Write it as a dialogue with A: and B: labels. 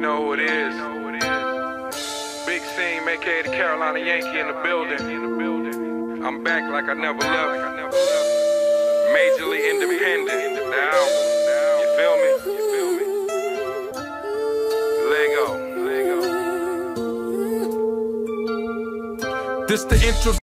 A: know who it is. Big Scene, aka the Carolina Yankee in the building. I'm back like I never left. Majorly independent. Now, you feel me? Lego.
B: This the intro.